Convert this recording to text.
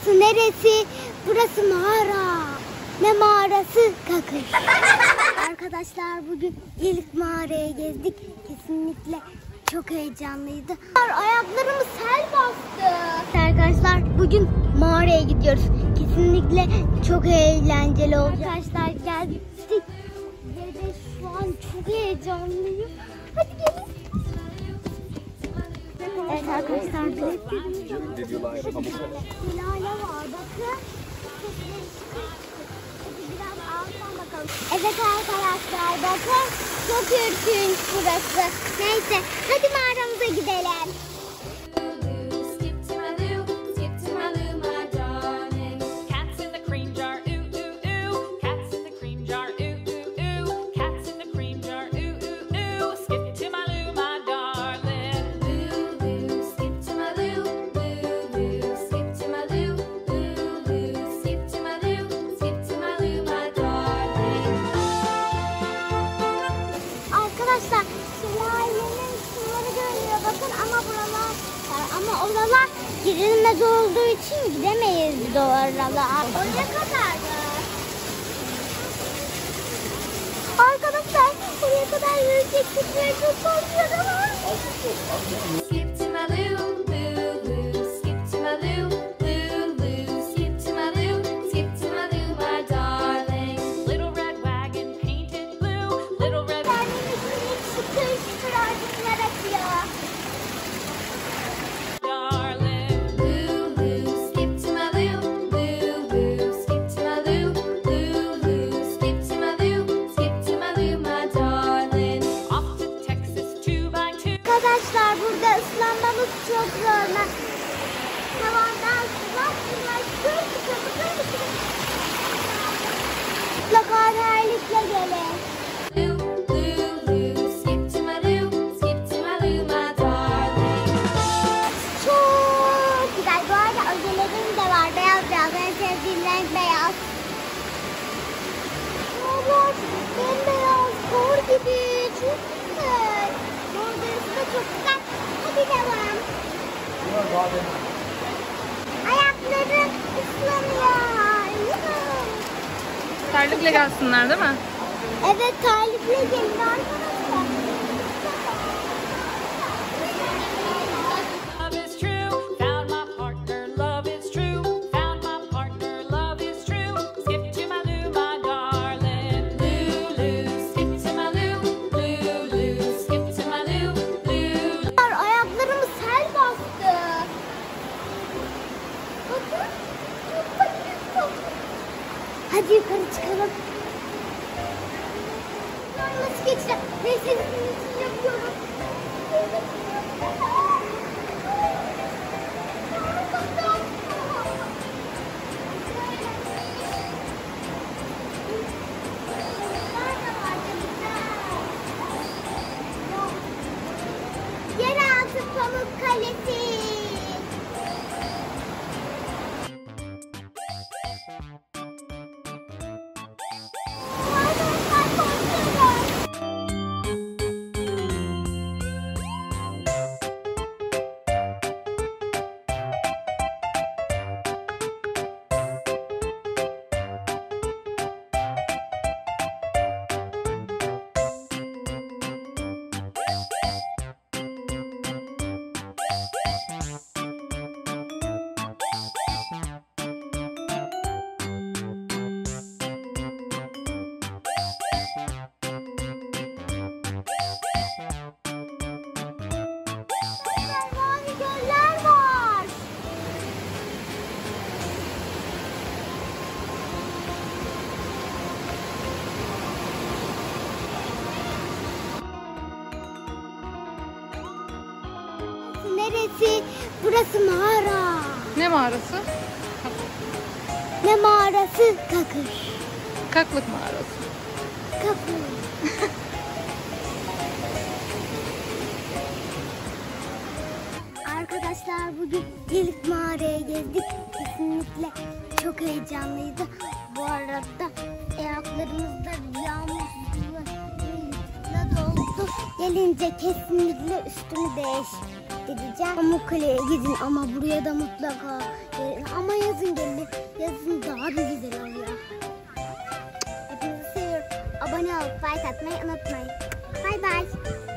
Burası neresi? Burası mağara. Ne mağarası? Kaklık. Arkadaşlar bugün ilk mağaraya gezdik. Kesinlikle çok heyecanlıydı. Ayaklarımı sel bastı. Arkadaşlar bugün mağaraya gidiyoruz. Kesinlikle çok eğlenceli olacak. Arkadaşlar geldik. Ve de şu an çok heyecanlıyım. Hadi gelin. Evet arkadaşlar. Videolarımı Hilale var bakın. Biraz alttan bakalım. Evet arkadaşlar bakın. Çok ürkünç burası. Neyse hadi mağaramıza gidelim. Arkadaşlar şelalenin suları görünüyor bakın ama oralar girilmez olduğu için gidemeyiz biz oralara. Oraya kadar mı? Arkadaşlar oraya kadar yürüyecektik ve çok korkuyorum. Arkadaşlar burada ıslanmamız çok zor. Tavandan sular mutlaka terlikle gelin. Çok güzel. Bu arada ojelerim de var. Beyaz beyaz. En sevdiğim renk beyaz. Onlar bembeyaz. Kor gibi. Çok güzel. Manzarası da çok güzel. Hadi devam. Ayaklarım ıslanıyor. Terlikle gelsinler değil mi? Evet terlikle gelin arkadaşlar. Hadi yukarı çıkalım. Nasıl geçeceğim? Neyse sizin için yapıyorum. Yeraltı pamuk kalesi. Neresi? Burası mağara. Ne mağarası? Ne mağarası? Kaklık. Kaklık mağarası. Kaklık. Arkadaşlar bugün ilk mağaraya gezdik. Kesinlikle çok heyecanlıydı. Bu arada ayaklarımızda yağmur suyuyla doldu. Gelince kesinlikle üstünü değiş. göstereceğim. Pamukkale'ye gidin ama buraya da mutlaka gelin. Ama yazın gelin. Yazın daha bir güzel oluyor. Hepinizi seviyorum. Abone ol, like atmayı unutmayın. Bay bay.